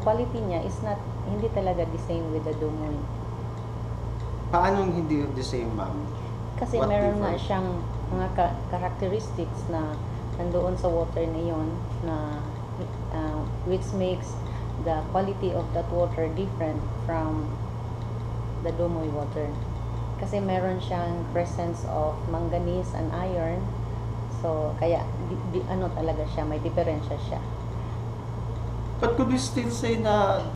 quality niya is hindi talaga the same with the Dumoy. Paano hindi the same, ma'am? Kasi What meron nga difference? siyang mga characteristics na nandoon sa water na yun na which makes the quality of that water different from the Dumoy water. Kasi meron siyang presence of manganese and iron. So, kaya ano talaga siya, may diferensya siya. But could we still say na